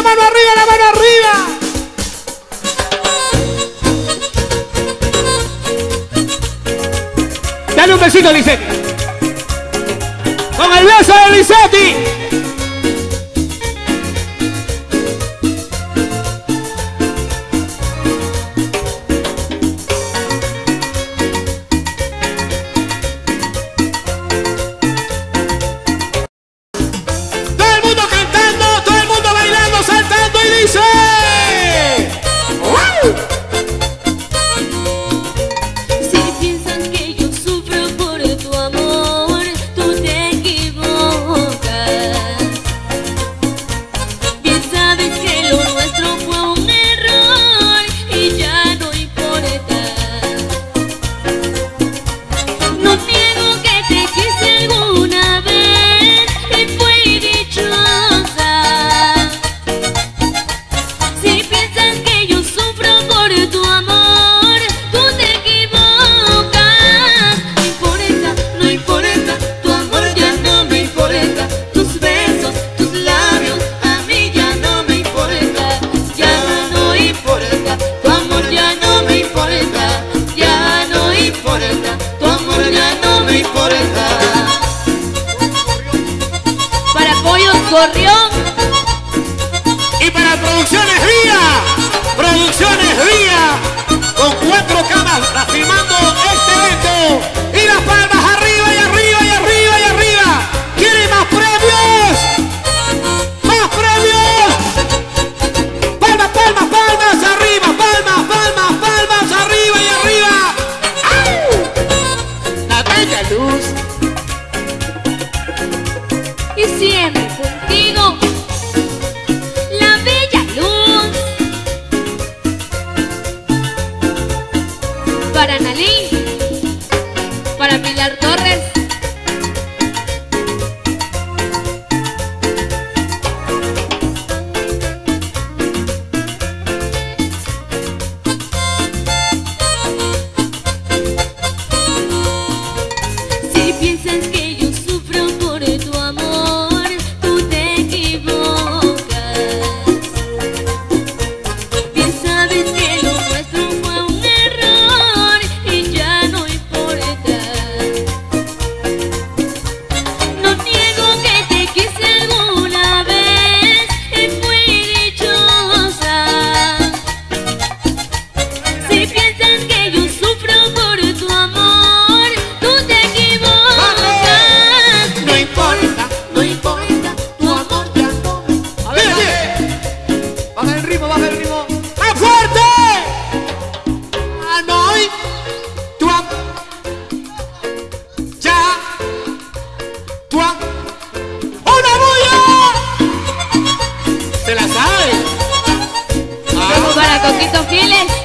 la mano arriba, la mano arriba. Dale un besito a Lisetti. Con el beso de Lisetti. Gorrión. Y para Producciones Vía, con 4 cámaras filmando este evento. Y las palmas arriba y arriba y arriba y arriba. ¿Quieren más premios? ¡Más premios! Palmas, palmas, palmas arriba, palmas, palmas, palmas arriba y arriba. ¡Au! La bella luz. Y siempre contigo, la bella luz. Para Nalí, para Pilar Torres. Si piensas que yo sufro por tu amor, tú te equivocas. Bien sabes que lo nuestro fue un error y ya no importa. No niego que te quise alguna vez y fui dichosa. Si piensas que yo sufro por tu amor, tú te equivocas. No importa, no importa, tu amor ya no. A ver, baja el ritmo, baja el ritmo. ¡Más fuerte! Ah, no, tu amor ya, tu amor. ¡Una bulla! ¿Se la sabe? Para Coquito Fieles.